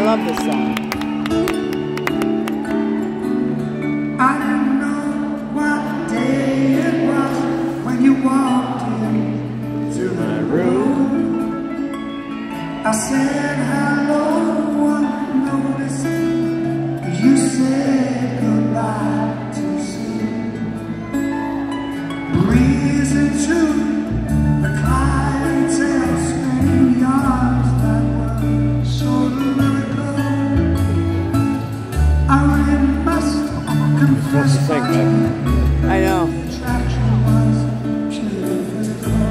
love this song. I didn't know what day it was when you walked in through my room. I said hello, I noticed you said goodbye too soon. Breezing through the clientele, spinning yards that were so lyrical. I really must confess that I know. the attraction was physical.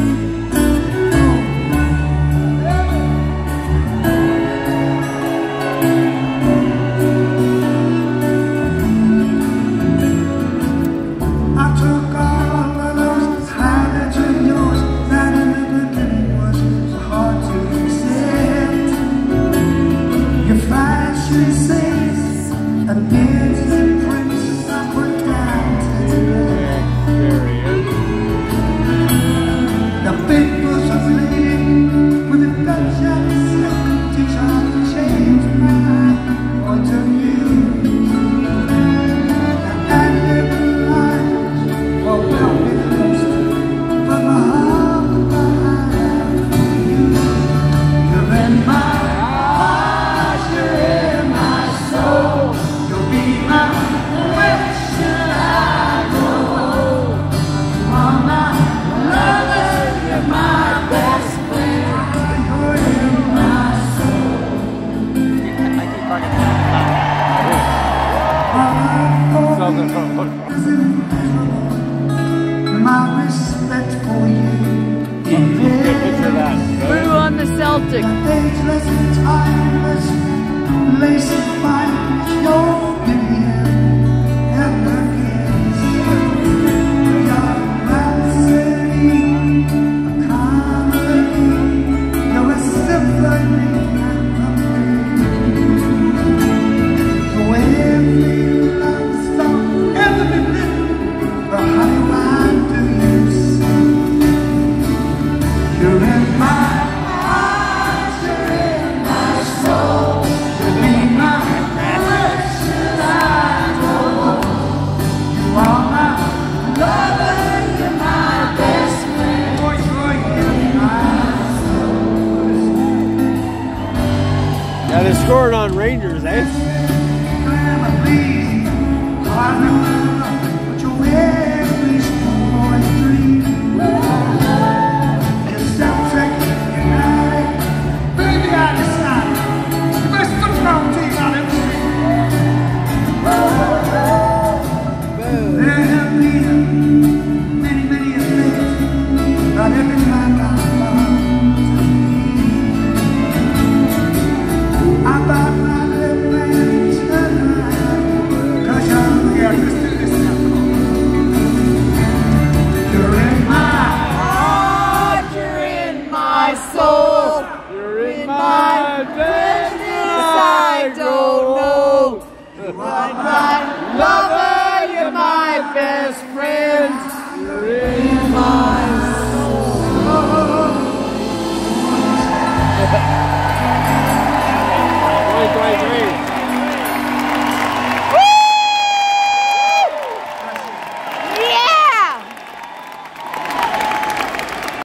I took all of those highlights of yours that in the beginning was so hard to accept. Your fashion sense and dancing prints I put down to the big bus of lady with a gunshot silk t-shirt changed my point of view. And living life, well, not be lost, but my heart behind you. You're in my heart, you're in my soul. You'll be my wish and I know. You are my lover, you're my best friend. You're in my my respect for you. Blue on the Celtic. Ageless and timeless, lacy fine, your opinion and the kiss. Your rhapsody, a comedy, you're a symphony and a so every love song ever been written, but honey, why do you sing? You're in my heart, you're in my soul. You'll be my wish and I know. You are my lover, you're my best friend. You're in my soul. Yeah, they're scoring on Rangers, eh? Grandma, please, I know what you're every schoolboy's dream. It's Star Trek United. Baby, I decided the best football team I've ever seen. There have been many, many things, but every time I found I bought my little man tonight. 'Cause you're You're in my heart, you're in my soul. You're in my Business I don't know. You are my lover, you're my best